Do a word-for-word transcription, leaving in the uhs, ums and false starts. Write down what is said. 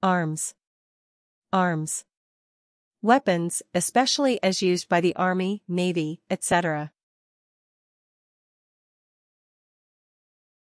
Arms. Arms. Weapons, especially as used by the Army, Navy, et cetera.